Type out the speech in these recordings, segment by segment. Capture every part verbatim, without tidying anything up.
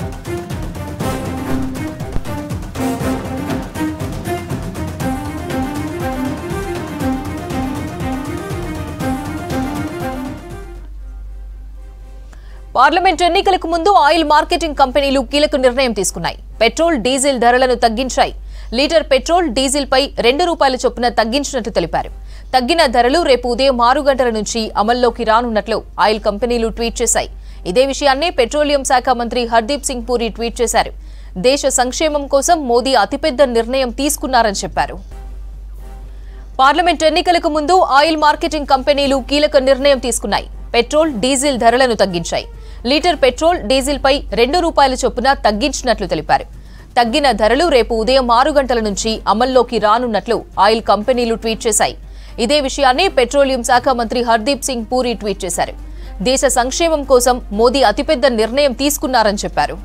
Parliament ఎన్నికలకు ముందు oil marketing కంపెనీలు కీలక నిర్ణయం తీసుకున్నాయి. పెట్రోల్, డీజిల్ ధరలను తగ్గించాయి. లీటర్ పెట్రోల్, డీజిల్ పై రెండు రూపాయల చొప్పున తగ్గించినట్లు తెలిపారు. తగ్గిన ధరలు రేపు ఉదయం ఆరు గంటల నుంచి అమల్లోకి రానున్నట్లు ఆయిల్ కంపెనీలు ట్వీట్ చేశాయి. ఇదే విషయాన్ని పెట్రోలియం శాఖ మంత్రి హర్దీప్ సింగ్ పూరి ట్వీట్ చేశారు. దేశ సంక్షేమం కోసం మోదీ అతిపెద్ద నిర్ణయం తీసుకున్నారని చెప్పారు. పార్లమెంట్ ఎన్నికలకు ముందు ఆయిల్ మార్కెటింగ్ కంపెనీలు కీలక నిర్ణయం తీసుకున్నాయి. పెట్రోల్, డీజిల్ ధరలను తగ్గించాయి. లీటర్ పెట్రోల్, డీజిల్ పై రెండు రూపాయల చొప్పున తగ్గించినట్లు తెలిపారు. తగ్గిన ధరలు రేపు ఉదయం ఆరు గంటల నుంచి అమల్లోకి రానున్నట్లు ఆయిల్ కంపెనీలు ట్వీట్ చేశాయి. ఇదే విషయాన్ని పెట్రోలియం శాఖ మంత్రి హర్దీప్ సింగ్ పూరి ట్వీట్ చేశారు. దేశ సంక్షేమం కోసం మోదీ అతిపెద్ద నిర్ణయం తీసుకున్నారని చెప్పారు.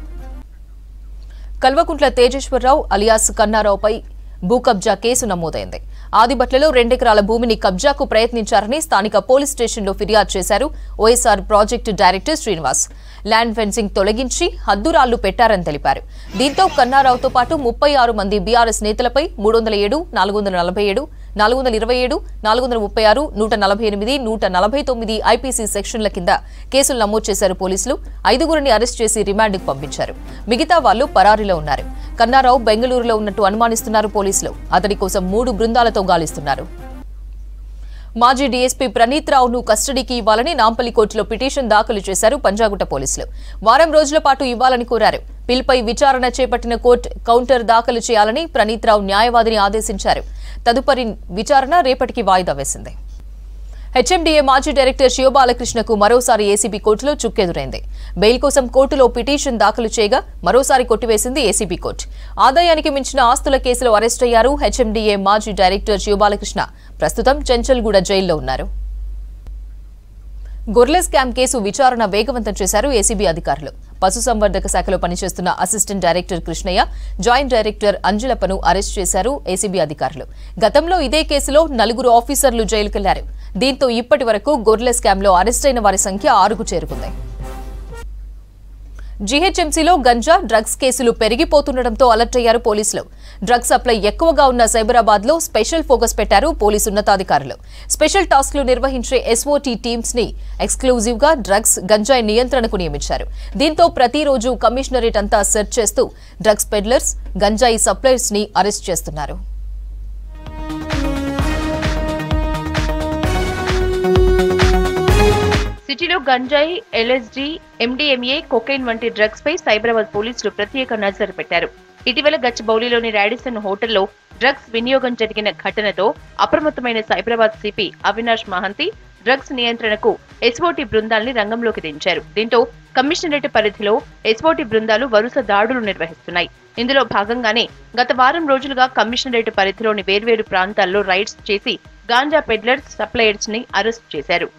కల్వకుంట్ల తేజేశ్వరరావు అలియాస్ కన్నారావుపై భూ కబ్జా కేసు నమోదైంది. ఆదిబట్లలో రెండెకరాల భూమిని కబ్జాకు ప్రయత్నించారని స్థానిక పోలీస్ స్టేషన్లో ఫిర్యాదు చేశారు OSR project director Srinivas. Land fencing తొలగించి హద్దురాళ్లు పెట్టారని తెలిపారు. దీంతో కన్నారావుతో పాటు ముప్పై ఆరు మంది బీఆర్ఎస్ నేతలపై మూడు వందల ఏడు నాలుగు వందల నలభై ఏడు నాలుగు వందల ఇరవై ఏడు నాలుగు వందల ముప్పై ఆరు నూట నలభై ఎనిమిది నూట నలభై తొమ్మిది ఐపీసీ సెక్షన్ల కింద కేసులు నమోదు చేశారు పోలీసులు. ఐదుగురిని అరెస్ట్ చేసి రిమాండ్కు పంపించారు. మిగతా వాళ్లు పరారీలో ఉన్నారు. కన్నారావు బెంగళూరులో ఉన్నట్టు అనుమానిస్తున్నారు పోలీసులు. అతడి కోసం మూడు బృందాలతో గాలిస్తున్నారు. మాజీ డీఎస్పీ ప్రణీత్ రావును కస్టడీకి ఇవ్వాలని నాంపల్లి కోర్టులో పిటిషన్ దాఖలు చేశారు పంజాగుట్ట పోలీసులు. వారం రోజుల పాటు ఇవ్వాలని కోరారు. పిల్పై విచారణ చేపట్టిన కోర్టు కౌంటర్ దాఖలు చేయాలని ప్రణీత్ రావు న్యాయవాదిని ఆదేశించారు. తదుపరి విచారణ రేపటికి వాయిదా వేసింది. హెచ్ఎండీఏ మాజీ డైరెక్టర్ శివబాలకృష్ణకు మరోసారి ఏసీబీ కోర్టులో చుక్కెదురైంది. బెయిల్ కోసం కోర్టులో పిటిషన్ దాఖలు చేయగా మరోసారి కొట్టివేసింది ఏసీబీ కోర్టు. ఆదాయానికి మించిన ఆస్తుల కేసులో అరెస్ట్ అయ్యారు హెచ్ఎండీఏ మాజీ డైరెక్టర్ శివబాలకృష్ణ. ప్రస్తుతం చెంచల్గూడ జైల్లో ఉన్నారు. గొర్రెల స్కామ్ కేసు విచారణ వేగవంతం చేశారు ఏసీబీ అధికారులు. పశుసంవర్ధక శాఖలో పనిచేస్తున్న assistant director Krishnaiah, joint director అంజలప్పను అరెస్ట్ చేశారు ఏసీబీ అధికారులు. గతంలో ఇదే కేసులో నలుగురు ఆఫీసర్లు జైలుకెళ్లారు. దీంతో ఇప్పటి వరకు గొర్రెల స్కామ్లో అరెస్టైన వారి సంఖ్య ఆరుకు చేరుకుంది. జీహెచ్ఎంసీలో గంజా, డ్రగ్స్ కేసులు పెరిగిపోతుండటంతో అలర్ట్ అయ్యారు పోలీసులు. డ్రగ్స్ సప్లై ఎక్కువగా ఉన్న సైబరాబాద్ లో స్పెషల్ ఫోకస్ పెట్టారు పోలీసు ఉన్నతాధికారులు. స్పెషల్ టాస్క్లు నిర్వహించే ఎస్ఓటీ టీమ్స్ ని ఎక్స్క్లూజివ్ గా డ్రగ్స్, గంజాయి నియంత్రణకు నియమించారు. దీంతో ప్రతిరోజు కమిషనరేట్ అంతా సెర్చ్ చేస్తూ డ్రగ్స్ పెడ్లర్స్, గంజాయి సప్లయర్స్ ని అరెస్ట్ చేస్తున్నారు. సిటీలో గంజాయి, ఎల్ఎస్డీ, ఎండీఎంఏ, కొకైన్ వంటి డ్రగ్స్ పై సైబరాబాద్ పోలీసులు ప్రత్యేక నజరు పెట్టారు. ఇటీవల గచ్చిబౌలిలోని రాడిసన్ హోటల్లో డ్రగ్స్ వినియోగం జరిగిన ఘటనతో అప్రమత్తమైన సైబరాబాద్ సిపి అవినాష్ మహంతి డ్రగ్స్ నియంత్రణకు ఎస్ఓటీ బృందాల్ని రంగంలోకి దించారు. దీంతో కమిషనరేట్ పరిధిలో ఎస్ఓటీ బృందాలు వరుస దాడులు నిర్వహిస్తున్నాయి. ఇందులో భాగంగానే గత వారం రోజులుగా కమిషనరేట్ పరిధిలోని వేర్వేరు ప్రాంతాల్లో రైడ్స్ చేసి గాంజా పెడ్లర్స్, సప్లయర్స్ ని అరెస్ట్ చేశారు.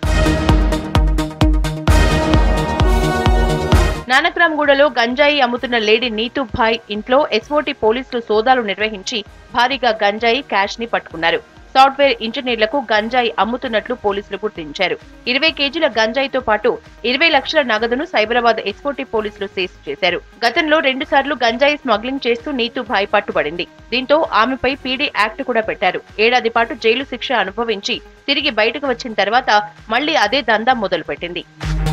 నానక్రామ్గూడలో గంజాయి అమ్ముతున్న లేడీ నీతూభాయ్ ఇంట్లో ఎస్ఓటీ పోలీసులు సోదాలు నిర్వహించి భారీగా గంజాయి, క్యాష్ ని పట్టుకున్నారు. సాఫ్ట్వేర్ ఇంజనీర్లకు గంజాయి అమ్ముతున్నట్లు పోలీసులు గుర్తించారు. ఇరవై కేజీల గంజాయితో పాటు ఇరవై లక్షల నగదును సైబరాబాద్ ఎస్ఓటీ పోలీసులు సీజ్ చేశారు. గతంలో రెండు సార్లు గంజాయి స్మగ్లింగ్ చేస్తూ నీతూభాయ్ పట్టుబడింది. దీంతో ఆమెపై పీడీ యాక్ట్ కూడా పెట్టారు. ఏడాది పాటు జైలు శిక్ష అనుభవించి తిరిగి బయటకు వచ్చిన తర్వాత మళ్లీ అదే దందా మొదలుపెట్టింది.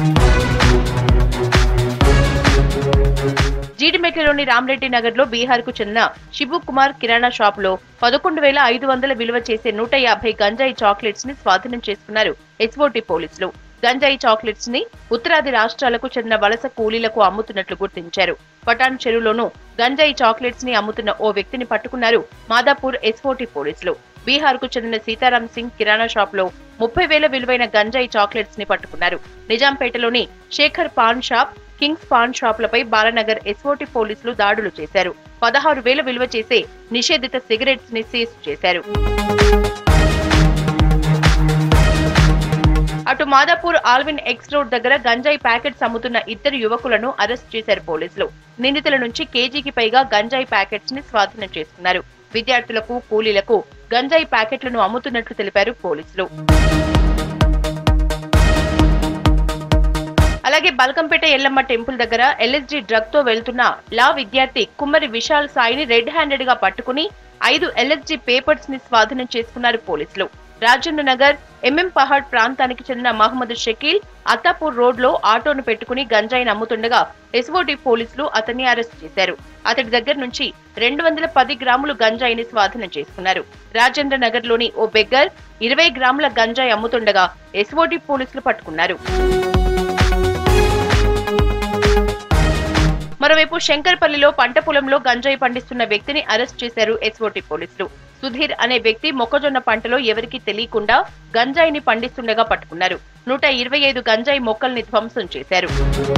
జీడిమెట్లలోని రామరెడ్డి నగర్ లో బీహార్ కు చెందిన శిబు కుమార్ కిరాణా షాప్ లో పదకొండు వేల ఐదు వందల విలువ చేసే నూట యాభై గంజాయి చాక్లెట్స్ ని స్వాధీనం చేసుకున్నారు ఎస్ఓటీ పోలీసులు. గంజాయి చాక్లెట్స్ ని ఉత్తరాది రాష్ట్రాలకు చెందిన వలస కూలీలకు అమ్ముతున్నట్లు గుర్తించారు. పటాన్ చెరువులోనూ గంజాయి చాక్లెట్స్ ని అమ్ముతున్న ఓ వ్యక్తిని పట్టుకున్నారు మాదాపూర్ ఎస్ఓటీ పోలీసులు. బీహార్ కు చెందిన సీతారాం సింగ్ కిరాణా షాప్ లో ముప్పై వేల విలువైన గంజాయి చాక్లెట్స్ ని పట్టుకున్నారు. నిజాంపేటలోని శేఖర్ పాన్ షాప్, కింగ్స్ పాన్ షాపులపై బాలనగర్ ఎస్ఓటీ పోలీసులు దాడులు చేశారు. పదహారు వేల విలువ చేసే నిషేధిత సిగరెట్స్ ని సీజ్ చేశారు. అటు మాదాపూర్ ఆల్విన్ ఎక్స్ రోడ్ దగ్గర గంజాయి ప్యాకెట్స్ అమ్ముతున్న ఇద్దరు యువకులను అరెస్ట్ చేశారు పోలీసులు. నిందితుల నుంచి కేజీకి పైగా గంజాయి ప్యాకెట్స్ ని స్వాధీనం చేసుకున్నారు. విద్యార్థులకు, కూలీలకు గంజాయి ప్యాకెట్లను అమ్ముతున్నట్లు తెలిపారు పోలీసులు. అలాగే బల్కంపేట ఎల్లమ్మ టెంపుల్ దగ్గర ఎల్ఎస్డి డ్రగ్ తో వెళ్తున్న లా విద్యార్థి కుమ్మరి విశాల్ సాయిని రెడ్ హ్యాండెడ్ గా పట్టుకుని ఐదు ఎల్ఎస్డి పేపర్స్ ని స్వాధీనం చేసుకున్నారు పోలీసులు. రాజేంద్ర నగర్ ఎంఎం పహాడ్ ప్రాంతానికి చెందిన మహమ్మద్ షకీల్ అత్తాపూర్ రోడ్ లో ఆటోను పెట్టుకుని గంజాయిని అమ్ముతుండగా ఎస్ఓటి పోలీసులు అతన్ని అరెస్ట్ చేశారు. అతడి దగ్గర నుంచి రెండు వందల పది గ్రాములు గంజాయిని స్వాధీనం చేసుకున్నారు. రాజేంద్ర నగర్ లోని ఓ బెగ్గర్ ఇరవై గ్రాముల గంజాయి అమ్ముతుండగా ఎస్ఓటి పోలీసులు పట్టుకున్నారు. మరోవైపు శంకర్పల్లిలో పంట పొలంలో గంజాయి పండిస్తున్న వ్యక్తిని అరెస్ట్ చేశారు ఎస్ఓటి పోలీసులు. సుధీర్ అనే వ్యక్తి మొక్కజొన్న పంటలో ఎవరికీ తెలియకుండా గంజాయిని పండిస్తుండగా పట్టుకున్నారు. నూట ఇరవై ఐదు గంజాయి మొక్కల్ని ధ్వంసం చేశారు.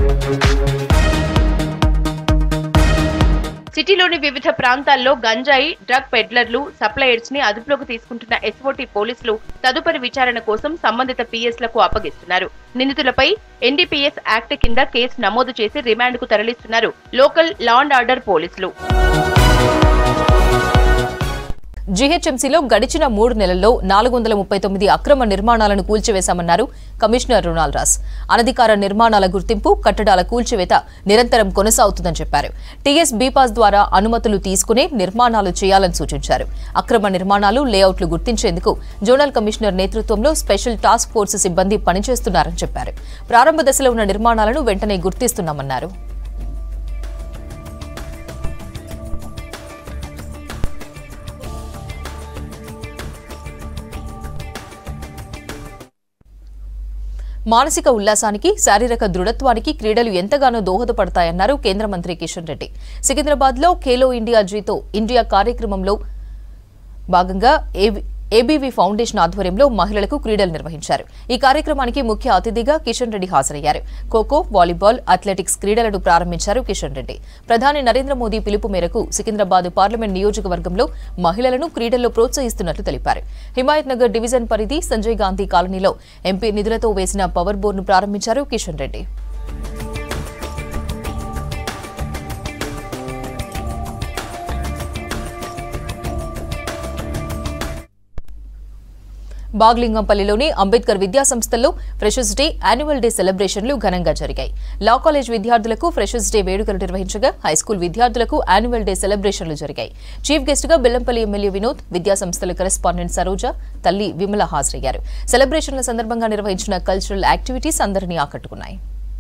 సిటీలోని వివిధ ప్రాంతాల్లో గంజాయి డ్రగ్ పెడ్లర్లు సప్లయర్స్ ని అదుపులోకి తీసుకుంటున్న ఎస్ఓటి పోలీసులు తదుపరి విచారణ కోసం సంబంధిత పిఎస్ లకు అప్పగిస్తున్నారు. నిందితులపై ఎన్డీపీఎస్ యాక్ట్ కింద కేసు నమోదు చేసి రిమాండ్ కు తరలిస్తున్నారు లోకల్ లా అండ్ ఆర్డర్ పోలీసులు. జీహెచ్ఎంసీలో గడిచిన మూడు నెలల్లో నాలుగు వందల ముప్పై తొమ్మిది అక్రమ నిర్మాణాలను కూల్చివేశామన్నారు కమిషనర్ రొనాల్డ్ రాస్. అనధికార నిర్మాణాల గుర్తింపు, కట్టడాల కూల్చివేత నిరంతరం కొనసాగుతుందని చెప్పారు. టీఎస్ బీపాస్ ద్వారా అనుమతులు తీసుకునే నిర్మాణాలు చేయాలని సూచించారు. అక్రమ నిర్మాణాలు, లేఅవుట్లు గుర్తించేందుకు జోనల్ కమిషనర్ నేతృత్వంలో స్పెషల్ టాస్క్ ఫోర్స్ సిబ్బంది పనిచేస్తున్నారని చెప్పారు. ప్రారంభ దశలో ఉన్న నిర్మాణాలను వెంటనే గుర్తిస్తున్నామన్నారు. మానసిక ఉల్లాసానికి, శారీరక దృఢత్వానికి క్రీడలు ఎంతగానో దోహదపడతాయన్నారు కేంద్ర మంత్రి కిషన్ రెడ్డి. సికింద్రాబాద్ లో ఖేలో ఇండియా జీతో ఇండియా కార్యక్రమంలో భాగంగా ఏబీవీ ఫౌండేషన్ ఆధ్వర్యంలో మహిళలకు క్రీడలు నిర్వహించారు. ఈ కార్యక్రమానికి ముఖ్య అతిథిగా కిషన్ రెడ్డి హాజరయ్యారు. ఖోఖో, వాలీబాల్, అథ్లెటిక్స్ క్రీడలను ప్రారంభించారు కిషన్ రెడ్డి. ప్రధాని నరేంద్ర మోదీ పిలుపు మేరకు సికింద్రాబాద్ పార్లమెంట్ నియోజకవర్గంలో మహిళలను క్రీడల్లో ప్రోత్సహిస్తున్నట్లు తెలిపారు. హిమాయత్ నగర్ డివిజన్ పరిధి సంజయ్ గాంధీ కాలనీలో ఎంపీ నిధులతో వేసిన పవర్ బోర్డును ప్రారంభించారు కిషన్ రెడ్డి. బాగ్లింగంపల్లిలోని అంబేద్కర్ విద్యా సంస్థల్లో ఫ్రెషర్స్ డే, యాన్యువల్ డే సెలబ్రేషన్లు ఘనంగా జరిగాయి. లా కాలేజ్ విద్యార్థులకు ఫ్రెషర్స్ డే వేడుకలు నిర్వహించగా హైస్కూల్ విద్యార్థులకు యాన్యువల్ డే సెలబ్రేషన్లు జరిగాయి. చీఫ్ గెస్ట్ గా బెల్లంపల్లి ఎమ్మెల్యే వినోద్, విద్యా సంస్థల కరెస్పాండెంట్ సరోజ, తల్లి విమల హాజరయ్యారు. సెలబ్రేషన్ల సందర్భంగా నిర్వహించిన కల్చరల్ యాక్టివిటీస్ అందరినీ ఆకట్టుకున్నాయి.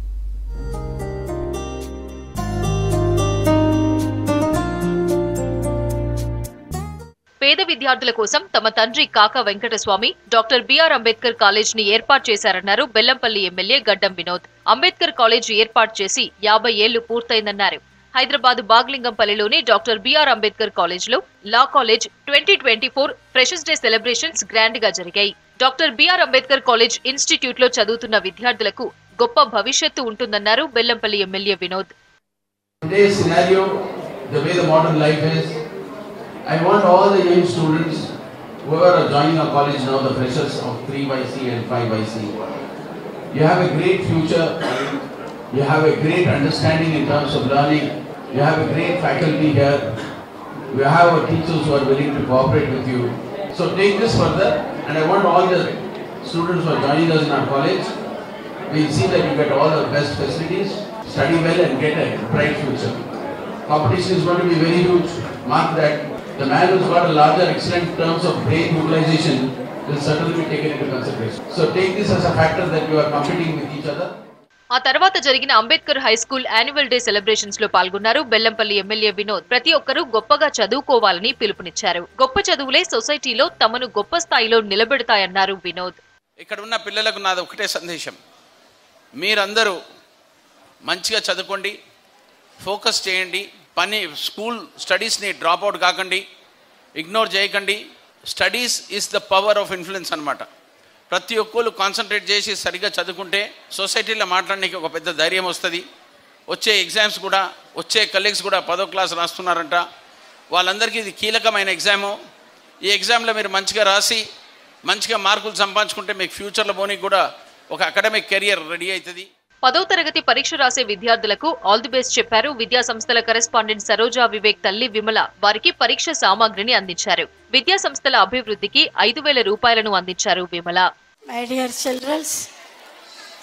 పేద విద్యార్థుల కోసం తమ తండ్రి కాకా వెంకటస్వామి డాక్టర్ బిఆర్ అంబేద్కర్ కాలేజ్ ని ఏర్పాటు చేశారన్నారు బెల్లంపల్లి ఎమ్మెల్యే గడ్డం వినోద్. అంబేద్కర్ కాలేజ్ ఏర్పాటు చేసి యాభై ఏళ్లు పూర్తయిందన్నారు. హైదరాబాద్ బాగ్లింగంపల్లిలోని డాక్టర్ బిఆర్ అంబేద్కర్ కాలేజ్ లో law college twenty twenty four freshers day celebrations grand గా జరిగాయి. Doctor BR Ambedkar college institute లో చదువుతున్న విద్యార్థులకు గొప్ప భవిష్యత్తు ఉంటుందన్నారు Bellampalli MLA Vinod. I want all the young students, whoever are joining our college now, the freshers of three by C and five by C, you have a great future, you have a great understanding in terms of learning, you have a great faculty here, you have our teachers who are willing to cooperate with you. So take this further, and I want all the students who are joining us in our college, we'll see that you get all the best facilities, study well and get a bright future. Competition is going to be very huge. Mark that. The man who's got a larger excellent terms of brain utilization will certainly be taken into consideration. So take this as a factor that you are competing with each other. ఆ తర్వాత జరిగిన Ambedkar high school annual day celebrations లో పాల్గొన్నారు Bellampalli MLA Vinod. ప్రతి ఒక్కరూ గొప్పగా చదువుకోవాలని పిలుపునిచ్చారు. గొప్ప చదువులే సొసైటీలో తమను గొప్ప స్థాయిలో నిలబెడతాయన్నారు వినోద్. ఇక్కడ ఉన్న పిల్లలకు నాది ఒకటే సందేశం, మీరందరూ మంచిగా చదువుకోండి, ఫోకస్ చేయండి, పని స్కూల్ స్టడీస్ని డ్రాప్ అవుట్ కాకండి, ఇగ్నోర్ చేయకండి. Studies is the power of influence అనమాట. ప్రతి ఒక్కరు కాన్సన్ట్రేట్ చేసి సరిగ్గా చదువుకుంటే సొసైటీలో మాట్లాడడానికి ఒక పెద్ద ధైర్యం వస్తుంది. వచ్చే ఎగ్జామ్స్ కూడా, వచ్చే కలీగ్స్ కూడా పదో క్లాస్ రాస్తున్నారంట, వాళ్ళందరికీ ఇది కీలకమైన ఎగ్జాము. ఈ ఎగ్జామ్లో మీరు మంచిగా రాసి మంచిగా మార్కులు సంపాదించుకుంటే మీకు ఫ్యూచర్లో పోనీకి కూడా ఒక అకాడమిక్ కెరియర్ రెడీ అవుతుంది. పదో తరగతి పరీక్ష రాసే విద్యార్థులకు ఆల్ ది బెస్ట్ చెప్పారు విద్యా సంస్థల కరెస్పాండెంట్ సరోజా వివేక్, తల్లి విమల. వారికి పరీక్ష సామాగ్రిని అందించారు. విద్యా సంస్థల అభివృద్ధికి ఐదు వేల రూపాయలను అందించారు విమల. మై డియర్ చిల్డ్రన్స్,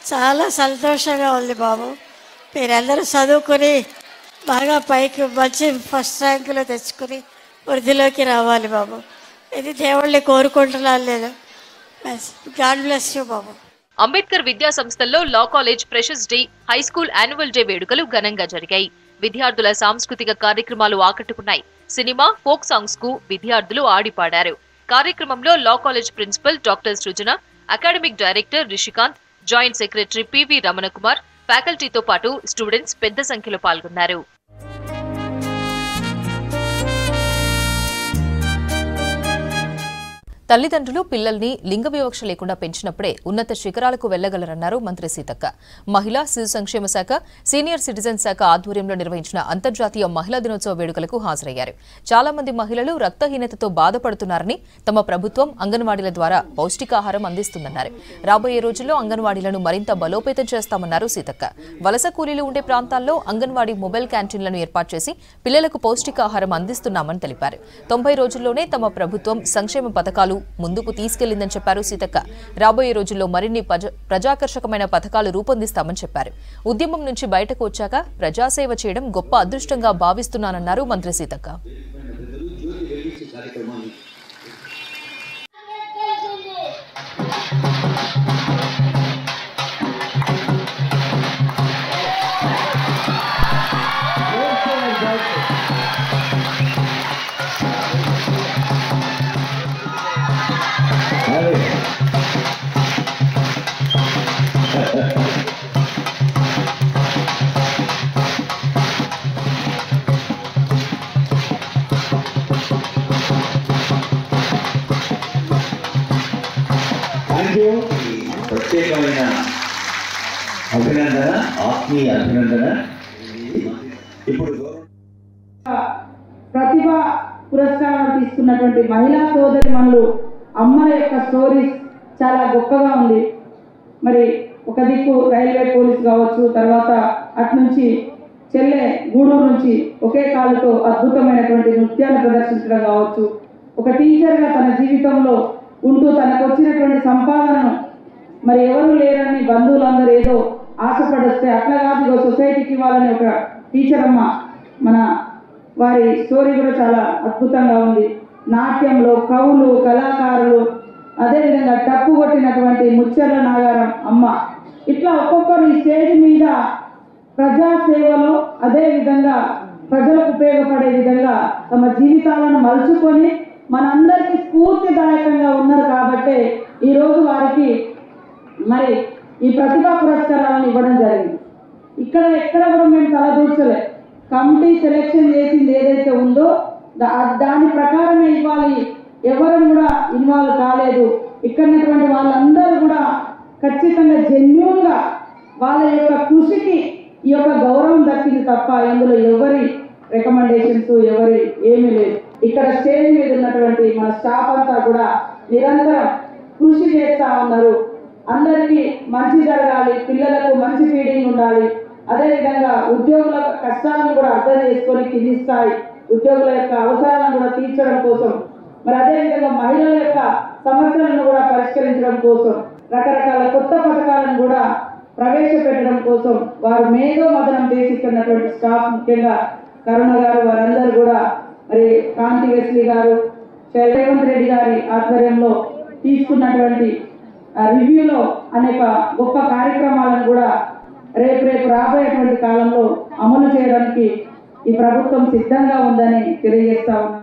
చాలా సంతోషంగా ఉంది బాబు. మీరందరూ చదువుకొని బాగా పైకి మంచి ఫస్ట్ ర్యాంకులో తెచ్చుకుని వృద్ధిలోకి రావాలి బాబు. ఇది దేవుళ్ళని కోరుకుంటున్నాను లేదు. గాడ్ బ్లెస్ యూ బాబు. అంబేద్కర్ విద్యా సంస్థల్లో law college freshers day, high school annual day వేడుకలు ఘనంగా జరిగాయి. విద్యార్థుల సాంస్కృతిక కార్యక్రమాలు ఆకట్టుకున్నాయి. సినిమా, ఫోక్ సాంగ్స్ కు విద్యార్థులు ఆడిపాడారు. కార్యక్రమంలో law college principal doctor Srujana, academic director Rishikanth, joint secretary PV Ramanakumar, ఫ్యాకల్టీతో పాటు స్టూడెంట్స్ పెద్ద సంఖ్యలో పాల్గొన్నారు. తల్లిదండ్రులు పిల్లల్ని లింగ వివక్ష లేకుండా పెంచినప్పుడే ఉన్నత శిఖరాలకు వెళ్లగలరన్నారు మంత్రి సీతక్క. మహిళా శిశు సంక్షేమ శాఖ, సీనియర్ సిటిజన్ శాఖ ఆధ్వర్యంలో నిర్వహించిన అంతర్జాతీయ మహిళా దినోత్సవ వేడుకలకు హాజరయ్యారు. చాలా మంది మహిళలు రక్తహీనతతో బాధపడుతున్నారని, తమ ప్రభుత్వం అంగన్వాడీల ద్వారా పౌష్టికాహారం అందిస్తుందన్నారు. రాబోయే రోజుల్లో అంగన్వాడీలను మరింత బలోపేతం చేస్తామన్నారు సీతక్క. వలస కూలీలు ఉండే ప్రాంతాల్లో అంగన్వాడీ మొబైల్ క్యాంటీన్లను ఏర్పాటు చేసి పిల్లలకు పౌష్టికాహారం అందిస్తున్నామని తెలిపారు. తొంభై రోజుల్లోనే తమ ప్రభుత్వం సంక్షేమ పథకాలు ముందుకు తీసుకెళ్లిందని చెప్పారు సీతక్క. రాబోయే రోజుల్లో మరిన్ని ప్రజాకర్షకమైన పథకాలు రూపొందిస్తామని చెప్పారు. ఉద్యమం నుంచి బయటకు వచ్చాక ప్రజాసేవ చేయడం గొప్ప అదృష్టంగా భావిస్తున్నానన్నారు మంత్రి సీతక్క. ప్రత్యేకమైన అభినందన, ఆత్మీయ అభినందన. ఇప్పుడు ప్రతిభ పురస్కారాలు తీసుకున్నటువంటి మహిళా సోదరి మనులు అమ్మల యొక్క స్టోరీస్ చాలా గొప్పగా ఉంది. మరి ఒక దిక్కు రైల్వే పోలీస్ కావచ్చు, తర్వాత అటు నుంచి చెల్లె గూడూరు నుంచి ఒకే కాలుతో అద్భుతమైనటువంటి నృత్యాన్ని ప్రదర్శించడం కావచ్చు, ఒక టీచర్గా తన జీవితంలో ఉంటూ తనకు వచ్చినటువంటి సంపాదనను మరి ఎవరు లేరని బంధువులందరూ ఏదో ఆశపడొస్తే అట్లా కాదు సొసైటీకి ఇవ్వాలని ఒక టీచర్ అమ్మ మన వారి స్టోరీ కూడా చాలా అద్భుతంగా ఉంది. నాట్యంలో కవులు, కళాకారులు, అదేవిధంగా టప్పు కొట్టినటువంటి ముచ్చర్ల నాగారం అమ్మ, ఇట్లా ఒక్కొక్కరు ఈ స్టేజ్ మీద ప్రజాసేవలో అదేవిధంగా ప్రజలకు ఉపయోగపడే విధంగా తమ జీవితాలను మలుచుకొని మనందరికీ స్ఫూర్తిదాయకంగా ఉన్నారు. కాబట్టి ఈరోజు వారికి మరి ఈ ప్రతిభా పురస్కారాలను ఇవ్వడం జరిగింది. ఇక్కడ ఎక్కడ కూడా మేము తలదూర్చలే. కమిటీ సెలెక్షన్ చేసింది ఏదైతే ఉందో దాని ప్రకారమే ఇవ్వాలి. ఎవరు కూడా ఇన్వాల్వ్ కాలేదు. ఇక్కడటువంటి వాళ్ళందరూ కూడా ఖచ్చితంగా జెన్యూన్గా వాళ్ళ యొక్క కృషికి ఈ యొక్క గౌరవం దక్కింది తప్ప ఇందులో ఎవరి రికమెండేషన్స్ ఎవరి ఏమీ లేదు. ఇక్కడ స్టేజ్ మీద ఉన్నటువంటి మన స్టాఫ్ అంతా కూడా నిరంతరం కృషి చేస్తూ ఉన్నారు. అందరికీ మంచి జరగాలి, పిల్లలకు మంచి ఫీడింగ్ ఉండాలి, అదేవిధంగా ఉద్యోగుల కష్టాలను కూడా అర్థం చేసుకొని కింది స్థాయి ఉద్యోగుల యొక్క అవసరాలను కూడా తీర్చడం కోసం, మరి అదేవిధంగా మహిళల యొక్క సమస్యలను కూడా పరిష్కరించడం కోసం రకరకాల కొత్త పథకాలను కూడా ప్రవేశపెట్టడం కోసం వారు మేధో మదనం చేసిస్తున్నటువంటి స్టాఫ్, ముఖ్యంగా కరుణ గారు, వారందరూ కూడా మరి కాంతి వెస్లీ గారు, రేవంత్ రెడ్డి గారి ఆధ్వర్యంలో తీసుకున్నటువంటి రివ్యూలో అనేక గొప్ప కార్యక్రమాలను కూడా రేపు రేపు రాబోయేటువంటి కాలంలో అమలు చేయడానికి ఈ ప్రభుత్వం సిద్ధంగా ఉందని తెలియజేస్తా ఉన్నాను.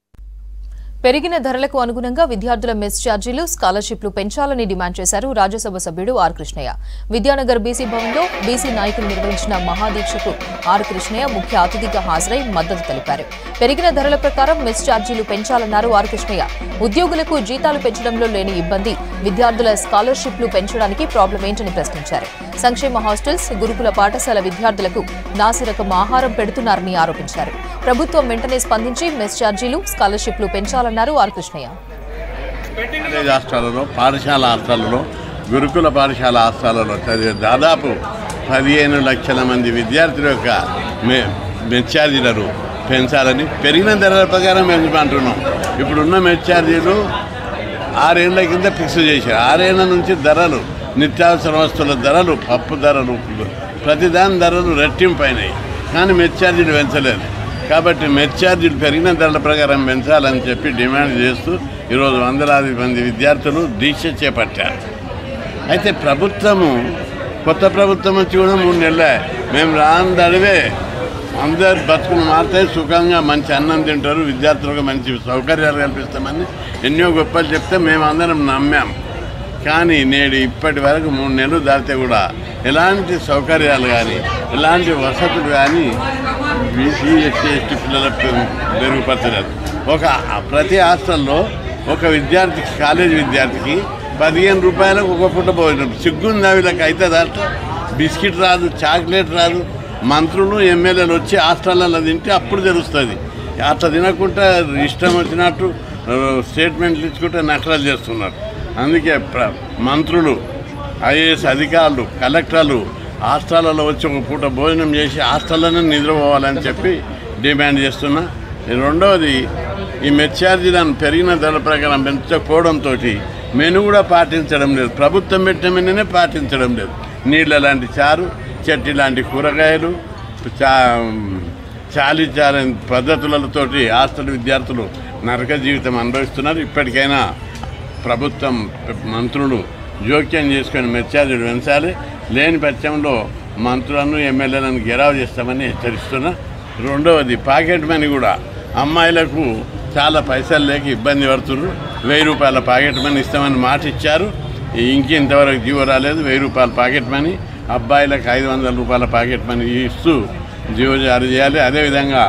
పెరిగిన ధరలకు అనుగుణంగా విద్యార్థుల మెస్ ఛార్జీలు, స్కాలర్షిప్లు పెంచాలని డిమాండ్ చేశారు రాజ్యసభ సభ్యుడు ఆర్ కృష్ణయ్య. విద్యానగర్ బీసీ భవన్లో బీసీ నాయకులు నిర్వహించిన మహాదీక్షకు ఆర్ కృష్ణయ్య ముఖ్య అతిథిగా హాజరై మద్దతు తెలిపారు. పెరిగిన ధరల ప్రకారం మెస్ ఛార్జీలు పెంచాలన్నారు ఆర్ కృష్ణయ్య. ఉద్యోగులకు జీతాలు పెంచడంలో లేని ఇబ్బంది, విద్యార్థుల స్కాలర్షిప్లు పెంచడానికి ప్రాబ్లం ఏంటని ప్రశ్నించారు. సంక్షేమ హాస్టల్స్, గురుకుల పాఠశాల విద్యార్థులకు నాసిరకం ఆహారం పెడుతున్నారని ఆరోపించారు. ప్రభుత్వం వెంటనే స్పందించి మెస్ ఛార్జీలు, స్కాలర్షిప్లు పెంచాలన్నారు ఆర్ కృష్ణయ్య. హాస్టళ్లలో, పాఠశాల హాస్టళ్లలో, గురుకుల పాఠశాల హాస్టళ్లలో చదివే దాదాపు పదిహేను లక్షల మంది విద్యార్థుల యొక్క మెస్ ఛార్జీలను పెంచాలని పెరిగిన ధరల ప్రకారం పెంచమంటున్నాం. ఇప్పుడున్న మెస్ ఛార్జీలు ఆరేళ్ల కింద ఫిక్స్ చేశారు. ఆరేళ్ల నుంచి ధరలు నిత్యావసర వస్తువుల ధరలు, పప్పు ధరలు, ప్రతిదాని ధరలు రెట్టింపైనాయి. కానీ మెస్ ఛార్జీలు పెంచలేదు. కాబట్టి మెస్ ఛార్జీలు పెరిగిన ధరల ప్రకారం పెంచాలని చెప్పి డిమాండ్ చేస్తూ ఈరోజు వందలాది మంది విద్యార్థులు దీక్ష చేపట్టారు. అయితే ప్రభుత్వము, కొత్త ప్రభుత్వం వచ్చి కూడా మూడు నెలలే, మేము రాని దడివే అందరు బతుకులు మారుతాయి, సుఖంగా మంచి అన్నం తింటారు, విద్యార్థులకు మంచి సౌకర్యాలు కల్పిస్తామని ఎన్నో గొప్పలు చెప్తే మేమందరం నమ్మాం. కానీ నేడు ఇప్పటి వరకు మూడు నెలలు దాటితే కూడా ఎలాంటి సౌకర్యాలు కానీ ఎలాంటి వసతులు కానీ బీసీ ఎస్సీ ఎస్టీ పిల్లలకు మెరుగుపరచలేదు. ఒక ప్రతి హాస్టల్లో ఒక విద్యార్థికి, కాలేజీ విద్యార్థికి పదిహేను రూపాయలకు ఒక పూట భోజనం. సిగ్గుందా వీళ్ళకి? అయితే దాంట్లో బిస్కెట్ రాదు, చాక్లెట్ రాదు. మంత్రులు ఎమ్మెల్యేలు వచ్చి హాస్టల్లో తింటే అప్పుడు తెలుస్తుంది. అట్లా తినకుండా ఇష్టం వచ్చినట్టు స్టేట్మెంట్లు ఇచ్చుకుంటే నకరాలు చేస్తున్నారు. అందుకే ప్ర మంత్రులు, ఐఏఎస్ అధికారులు, కలెక్టర్లు హాస్టల్లో వచ్చి ఒక పూట భోజనం చేసి హాస్టల్లోనే నిద్రపోవాలని చెప్పి డిమాండ్ చేస్తున్నా. రెండవది, ఈ మెస్ ఛార్జీలను పెరిగిన ధర ప్రకారం పెంచకపోవడంతో మెను కూడా పాటించడం లేదు. ప్రభుత్వం పెట్టిన మెనునే పాటించడం లేదు. నీళ్ళ లాంటి చారు, చట్నీ లాంటి కూరగాయలు, చా చాలి చాలని పద్ధతులతోటి హాస్టల్ విద్యార్థులు నరక జీవితం అనుభవిస్తున్నారు. ఇప్పటికైనా ప్రభుత్వం, మంత్రులు జోక్యం చేసుకొని మెస్ ఛార్జీలు పెంచాలి. లేని పక్షంలో మంత్రులను, ఎమ్మెల్యేలను గెరావ్ చేస్తామని హెచ్చరిస్తున్నా. రెండవది, పాకెట్ మనీ కూడా అమ్మాయిలకు చాలా పైసలు లేక ఇబ్బంది పడుతున్నారు. వెయ్యి రూపాయల పాకెట్ మనీ ఇస్తామని మాట ఇచ్చారు. ఇంకింతవరకు జీవో రాలేదు. వెయ్యి రూపాయల పాకెట్ మనీ, అబ్బాయిలకు ఐదు వందల రూపాయల పాకెట్ మనీ ఇస్తూ జీవో జారీ చేయాలి. అదేవిధంగా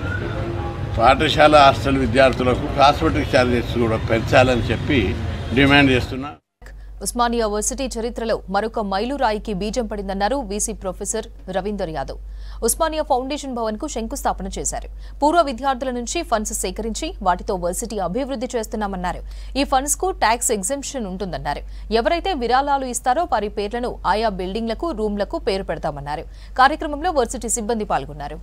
పాఠశాల హాస్టల్ విద్యార్థులకు కాస్మెటిక్ ఛార్జెస్ కూడా పెంచాలని చెప్పి డిమాండ్ చేస్తున్నా. ఉస్మానియా వర్సిటీ చరిత్రలో మరొక మైలురాయికి బీజం పడిందన్నారు VC professor Ravinder Yadav. Osmania foundation Bhavan కు శంకుస్థాపన చేశారు. పూర్వ విద్యార్థుల నుంచి ఫండ్స్ సేకరించి వాటితో వర్సిటీ అభివృద్ధి చేస్తున్నామన్నారు. ఈ ఫండ్స్ కు ట్యాక్స్ ఎగ్జెంప్షన్ ఉంటుందన్నారు. ఎవరైతే విరాళాలు ఇస్తారో వారి పేర్లను ఆయా బిల్డింగ్లకు, రూమ్లకు పేరు పెడతామన్నారు. కార్యక్రమంలో వర్సిటీ సిబ్బంది పాల్గొన్నారు.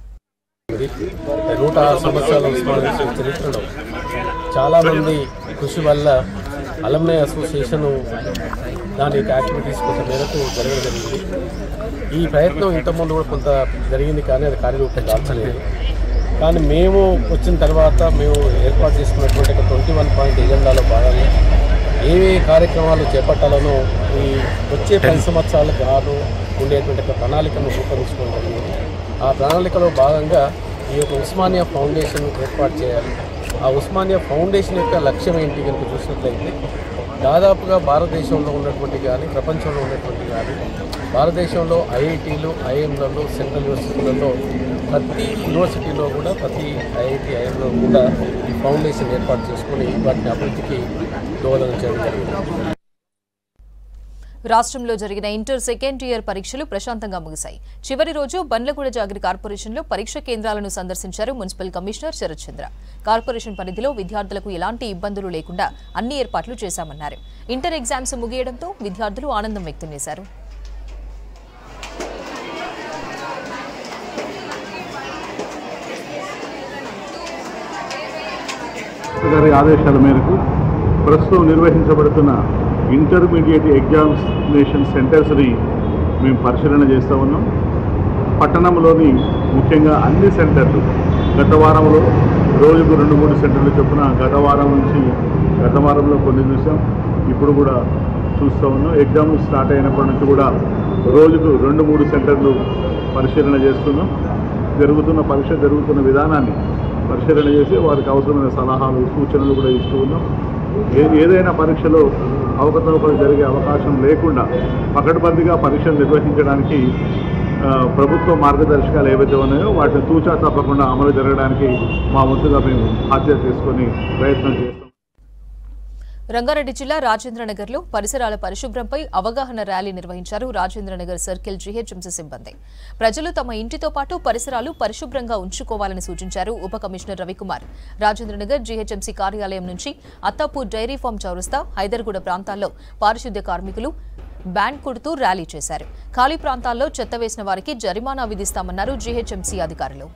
నూట ఆరు సంవత్సరాల ఉస్మానియా చరిత్రలో చాలా మంది కృషి వల్ల అలమ్నై అసోసియేషన్ దాని యాక్టివిటీస్ కొంత మేరకు జరగడం జరిగింది. ఈ ప్రయత్నం ఇంతకుముందు కూడా కొంత జరిగింది, కానీ అది కార్యరూపం దాల్చలేదు. కానీ మేము వచ్చిన తర్వాత మేము ఏర్పాటు చేసుకున్నటువంటి ఒక ట్వంటీ వన్ పాయింట్ ఎజెండాలో భాగంగా ఏవే కార్యక్రమాలు చేపట్టాలనో ఈ వచ్చే పది సంవత్సరాలకు గాను ఉండేటువంటి ఒక ప్రణాళికను రూపొందించుకోవడం జరిగింది. ఆ ప్రణాళికలో భాగంగా ఈ యొక్క ఉస్మానియా ఫౌండేషన్ ఏర్పాటు చేయాలి. ఆ ఉస్మానియా ఫౌండేషన్ యొక్క లక్ష్యం ఏంటి కనుక చూసినట్లయితే, దాదాపుగా భారతదేశంలో ఉన్నటువంటి కానీ ప్రపంచంలో ఉన్నటువంటి కానీ భారతదేశంలో ఐఐటీలు, ఐఎంలలో, సెంట్రల్ యూనివర్సిటీలలో ప్రతి యూనివర్సిటీలో కూడా ప్రతి ఐఐటీ, ఐఎంలో కూడా ఈ ఫౌండేషన్ ఏర్పాటు చేసుకుని వాటిని అభివృద్ధికి దోహదం చేయడం జరిగింది. రాష్ట్రంలో జరిగిన ఇంటర్ సెకండ్ ఇయర్ పరీక్షలు ప్రశాంతంగా ముగిశాయి. చివరి రోజు బండ్లగూడ జాగరి కార్పొరేషన్లో పరీక్ష కేంద్రాలను సందర్శించారు municipal commissioner Sharath Chandra. Corporation పరిధిలో విద్యార్థులకు ఎలాంటి ఇబ్బందులు లేకుండా అన్ని ఏర్పాట్లు చేశామన్నారు. ఇంటర్ ఎగ్జామ్స్ ముగియడంతో విద్యార్థులు ఆనందం వ్యక్తం చేశారు. గారి ఆదేశాల మేరకు ప్రస్తుతం నిర్వహించబడుతున్న ఇంటర్మీడియట్ ఎగ్జామినేషన్ సెంటర్స్ని మేము పరిశీలన చేస్తూ ఉన్నాం. పట్టణంలోని ముఖ్యంగా అన్ని సెంటర్లు గత వారంలో రోజుకు రెండు మూడు సెంటర్లు చొప్పున గత వారం నుంచి గత వారంలో కొన్ని చూసాం, ఇప్పుడు కూడా చూస్తూ ఉన్నాం. ఎగ్జామ్లు స్టార్ట్ అయినప్పటి నుంచి కూడా రోజుకు రెండు మూడు సెంటర్లు పరిశీలన చేస్తున్నాం. జరుగుతున్న పరీక్ష జరుగుతున్న విధానాన్ని పరిశీలన చేసి వారికి అవసరమైన సలహాలు, సూచనలు కూడా ఇస్తూ ఉన్నాం. ఏ ఏదైనా పరీక్షలో అవకతవకలు జరిగే అవకాశం లేకుండా పకడ్బందీగా పరీక్షలు నిర్వహించడానికి ప్రభుత్వ మార్గదర్శకాలు ఏవైతే ఉన్నాయో వాటిని తూచా తప్పకుండా అమలు జరగడానికి మా వంతుగా మేము బాధ్యత తీసుకొని ప్రయత్నం చేస్తాం. రంగారెడ్డి జిల్లా రాజేంద్రనగర్లో పరిసరాల పరిశుభ్రంపై అవగాహన ర్యాలీ నిర్వహించారు రాజేంద్రనగర్ సర్కిల్ జీహెచ్ఎంసీ సిబ్బంది. ప్రజలు తమ ఇంటితో పాటు పరిసరాలు పరిశుభ్రంగా ఉంచుకోవాలని సూచించారు ఉప కమిషనర్ రవికుమార్. రాజేంద్రనగర్ జీహెచ్ఎంసీ కార్యాలయం నుంచి అత్తాపూర్ డైరీ ఫామ్ చౌరస్తా, హైదర్గూడ ప్రాంతాల్లో పారిశుద్ధ్య కార్మికులు బ్యాండ్ కొడుతూ ర్యాలీ చేశారు. ఖాళీ ప్రాంతాల్లో చెత్త వేసిన వారికి జరిమానా విధిస్తామన్నారు జీహెచ్ఎంసీ అధికారులు.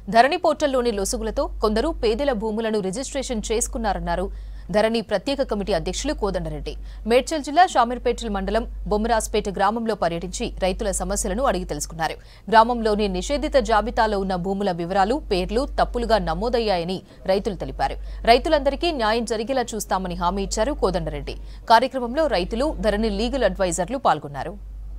ధరణి పోర్టల్లోని లొసుగులతో కొందరు పేదల భూములను రిజిస్ట్రేషన్ చేసుకున్నారన్నారు ధరణి ప్రత్యేక కమిటీ అధ్యక్షులు కోదండరెడ్డి. మేడ్చల్ జిల్లా షామీర్పేట మండలం బొమ్మరాజ్పేట గ్రామంలో పర్యటించి రైతుల సమస్యలను అడిగి తెలుసుకున్నారు. గ్రామంలోని నిషేధిత జాబితాలో ఉన్న భూముల వివరాలు, పేర్లు తప్పులుగా నమోదయ్యాయని రైతులు తెలిపారు. రైతులందరికీ న్యాయం జరిగేలా చూస్తామని హామీ ఇచ్చారు కోదండరెడ్డి. కార్యక్రమంలో రైతులు, ధరణి లీగల్ అడ్వైజర్లు పాల్గొన్నారు.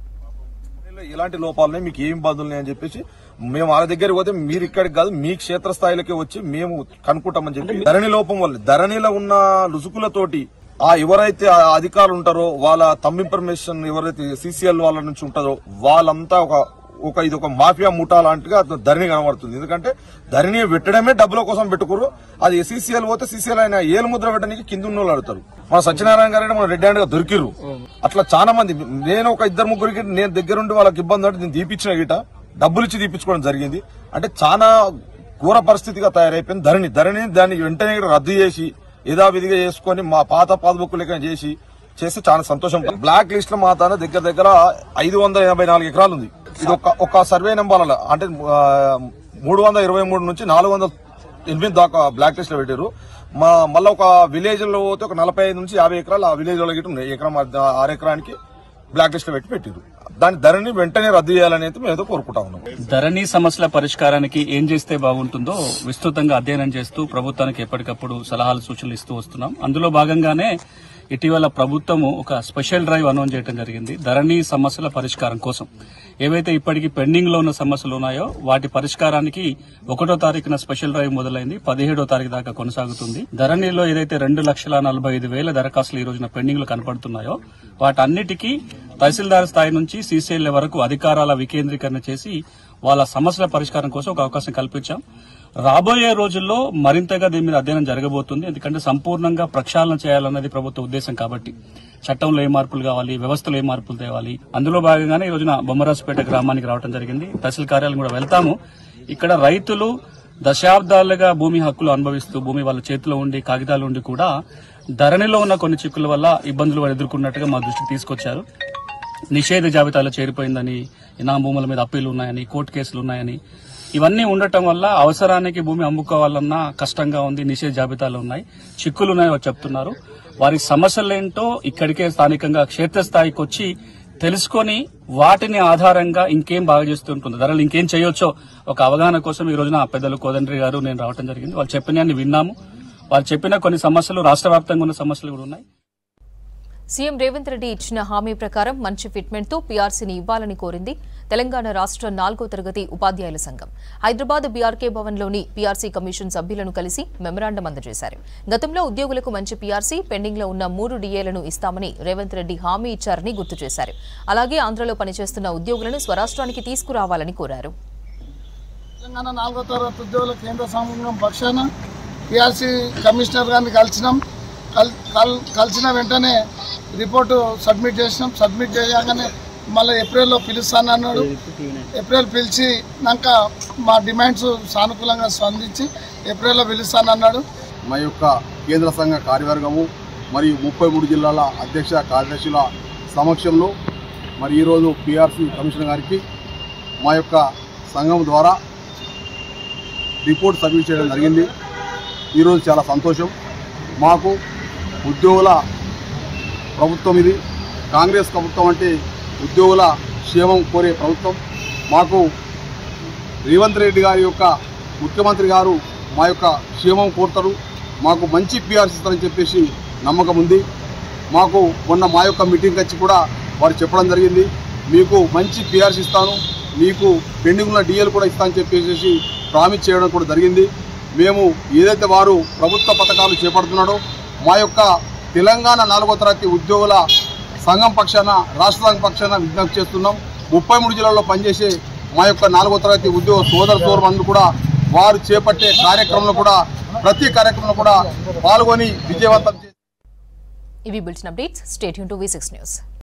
ఇలాంటి లోపాలనే మీకు ఏం బాధలు అని చెప్పేసి మేము వాళ్ళ దగ్గరికి పోతే మీరు ఇక్కడికి కాదు మీ క్షేత్రస్థాయిలోకి వచ్చి మేము కనుక్కుంటామని చెప్పి ధరణి లోపం వల్ల ధరణిలో ఉన్న లుసుకులతోటి ఆ ఎవరైతే అధికారులు ఉంటారో వాళ్ళ తమ్ ఇన్ఫర్మేషన్ ఎవరైతే సీసీఎల్ వాళ్ళ నుంచి ఉంటుందో వాళ్ళంతా ఒక ఒక ఇది ఒక మాఫియా ముఠా లాంటిగా ధరణి కనబడుతుంది. ఎందుకంటే ధరణి పెట్టడమే డబ్బుల కోసం పెట్టుకోరు. అది సీసీఎల్ పోతే సీసీఎల్ అయినా ఏలు ముద్ర పెట్టడానికి కింద ఉన్న వాళ్ళు అడుగుతారు. మన సత్యనారాయణ గారు మన రెడ్ హ్యాండ్ గా దొరికిరు. అట్లా చాలా మంది నేను ఒక ఇద్దరు ముగ్గురికి నేను దగ్గరుండి వాళ్ళకి ఇబ్బంది అంటే నేను తీపిచ్చిన గిట డబ్బులు ఇచ్చి తీపించుకోవడం జరిగింది. అంటే చాలా ఘోర పరిస్థితిగా తయారైపోయింది ధరణి. ధరణి దాన్ని వెంటనే రద్దు చేసి యథావిధిగా చేసుకుని మా పాత పాస్బుక్ లెక్క చేసి చేస్తే చాలా సంతోషం. బ్లాక్ లిస్ట్ లో మా తాన దగ్గర దగ్గర ఐదు వందల ఎనభై నాలుగు ఎకరాలు ఉంది. ఇది ఒక ఒక సర్వే నెంబర్ల అంటే మూడు వందల ఇరవై మూడు నుంచి నాలుగు వందల ఎనిమిది దాకా బ్లాక్ లిస్ట్ లో పెట్టారు. మా మళ్ళీ ఒక విలేజ్ లో పోతే ఒక నలభై ఐదు నుంచి యాభై ఎకరాలు ఆ విలేజ్ లో గిట్ట ఎకరం ఆరు ఎకరానికి బ్లాక్ లిస్ట్ లో పెట్టి పెట్టారు. దాని ధరని వెంటనే రద్దు చేయాలని అయితే మేము కోరుకుంటా ఉన్నాం. ధరణి సమస్యల పరిష్కారానికి ఏం చేస్తే బాగుంటుందో విస్తృతంగా అధ్యయనం చేస్తూ ప్రభుత్వానికి ఎప్పటికప్పుడు సలహాలు సూచనలు ఇస్తూ వస్తున్నాం. అందులో భాగంగానే ఇటీవల ప్రభుత్వము ఒక స్పెషల్ డ్రైవ్ అనౌన్స్ చేయడం జరిగింది. ధరణి సమస్యల పరిష్కారం కోసం ఏవైతే ఇప్పటికీ పెండింగ్ లో ఉన్న సమస్యలు ఉన్నాయో వాటి పరిష్కారానికి ఒకటో తారీఖున స్పెషల్ డ్రైవ్ మొదలైంది. పదిహేడో తారీఖు దాకా కొనసాగుతుంది. ధరణిలో ఏదైతే రెండు లక్షల నలభై ఐదు వేల దరఖాస్తులు ఈ రోజున పెండింగ్ లో కనపడుతున్నాయో వాటన్నిటికీ తహసీల్దార్ స్థాయి నుంచి సీసీఎల్ వరకు అధికారాల వికేంద్రీకరణ చేసి వాళ్ళ సమస్యల పరిష్కారం కోసం ఒక అవకాశం కల్పించాం. రాబోయే రోజుల్లో మరింతగా దీని మీద అధ్యయనం జరగబోతుంది. ఎందుకంటే సంపూర్ణంగా ప్రక్షాళన చేయాలన్నది ప్రభుత్వ ఉద్దేశం కాబట్టి చట్టంలో ఏ మార్పులు కావాలి, వ్యవస్థలో ఏ మార్పులు తేవాలి. అందులో భాగంగానే ఈ రోజున బొమ్మరాజ్పేట గ్రామానికి రావడం జరిగింది. తహసీల్ కార్యాలయం కూడా వెళ్తాము. ఇక్కడ రైతులు దశాబ్దాలుగా భూమి హక్కులు అనుభవిస్తూ భూమి వాళ్ళ చేతిలో ఉండి కాగితాలు ఉండి కూడా ధరణిలో ఉన్న కొన్ని చిక్కుల వల్ల ఇబ్బందులు ఎదుర్కొన్నట్టుగా మా దృష్టికి తీసుకొచ్చారు. నిషేధ జాబితాలో చేరిపోయిందని, ఇనాం భూముల మీద అప్పీలు ఉన్నాయని, కోర్టు కేసులు ఉన్నాయని, ఇవన్నీ ఉండటం వల్ల అవసరానికి భూమి అమ్ముకోవాలన్నా కష్టంగా ఉంది. నిషేధ జాబితాలు ఉన్నాయి, చిక్కులు ఉన్నాయో చెప్తున్నారు. వారి సమస్యలేంటో ఇక్కడికే స్థానికంగా క్షేత్రస్థాయికి వచ్చి తెలుసుకొని వాటిని ఆధారంగా ఇంకేం బాగా చేస్తుంటుంది, ధరలు ఇంకేం చేయొచ్చో ఒక అవగాహన కోసం ఈ రోజున పెద్దలు కోదండ్రి గారు నేను రావడం జరిగింది. వాళ్ళు చెప్పినన్ని విన్నాము. వాళ్ళు చెప్పిన కొన్ని సమస్యలు రాష్ట్ర వ్యాప్తంగా ఉన్న సమస్యలు కూడా ఉన్నాయి. సీఎం రేవంత్ రెడ్డి ఇచ్చిన హామీ ప్రకారం మంచి ఫిట్మెంట్ తో పీఆర్సీని ఇవ్వాలని కోరింది తెలంగాణ రాష్ట్ర నాలుగో తరగతి ఉపాధ్యాయుల సంఘం. హైదరాబాద్ బీఆర్కే భవన్లోని పీఆర్సీ కమిషన్ సభ్యులను కలిసి మెమరాండం అందజేశారు. గతంలో ఉద్యోగులకు మంచి పీఆర్సీ, పెండింగ్ లో ఉన్న మూడు డీఏలను ఇస్తామని రేవంత్ రెడ్డి హామీ ఇచ్చారని గుర్తు చేశారు. అలాగే ఆంధ్రలో పనిచేస్తున్న ఉద్యోగులను స్వరాష్ట్రానికి తీసుకురావాలని కోరారు. తెలంగాణ నాలుగో తరగతి ఉద్యోగుల కేంద్ర సంఘం పక్షాన పీఆర్సీ కమిషనర్ గారిని కలిసినాం. కలిసిన వెంటనే రిపోర్టు సబ్మిట్ చేసినాం. సబ్మిట్ చేయగానే మళ్ళీ ఏప్రిల్లో పిలుస్తానన్నాడు. ఏప్రిల్ పిలిచినాక మా డిమాండ్స్ సానుకూలంగా స్పందించి ఏప్రిల్లో పిలుస్తానన్నాడు. మా యొక్క కేంద్ర సంఘ కార్యవర్గము మరియు ముప్పై మూడు జిల్లాల అధ్యక్ష కార్యదర్శుల సమక్షంలో మరి ఈరోజు పీఆర్సీ కమిషనర్ గారికి మా యొక్క సంఘం ద్వారా రిపోర్ట్ సబ్మిట్ చేయడం జరిగింది. ఈరోజు చాలా సంతోషం. మాకు ఉద్యోగుల ప్రభుత్వం ఇది. కాంగ్రెస్ ప్రభుత్వం అంటే ఉద్యోగుల క్షేమం కోరే ప్రభుత్వం. మాకు రేవంత్ రెడ్డి గారి యొక్క ముఖ్యమంత్రి గారు మా యొక్క క్షేమం కోరుతారు, మాకు మంచి పీఆర్సీ ఇస్తారని చెప్పేసి నమ్మకం ఉంది. మాకు మొన్న మా యొక్క మీటింగ్ వచ్చి కూడా వారు చెప్పడం జరిగింది, మీకు మంచి పీఆర్సీ ఇస్తాను, మీకు పెండింగ్ ఉన్న డిఎల్ కూడా ఇస్తానని చెప్పేసి ప్రామిస్ చేయడం కూడా జరిగింది. మేము ఏదైతే వారు ప్రభుత్వ పథకాలు చేపడుతున్నాడో మా యొక్క తెలంగాణ నాలుగో తరగతి ఉద్యోగుల సంఘం పక్షాన, రాష్ట్ర సంఘం పక్షాన విజ్ఞప్తి చేస్తున్నాం. ముప్పై మూడు జిల్లాల్లో పనిచేసే మా యొక్క నాలుగో తరగతి ఉద్యోగ సోదర సోదరులందరూ కూడా వారు చేపట్టే కార్యక్రమంలో కూడా ప్రతి కార్యక్రమంలో కూడా పాల్గొని విజయవంతం చేస్తారు. ఇవి bulletin updates. Stay tune to V six news.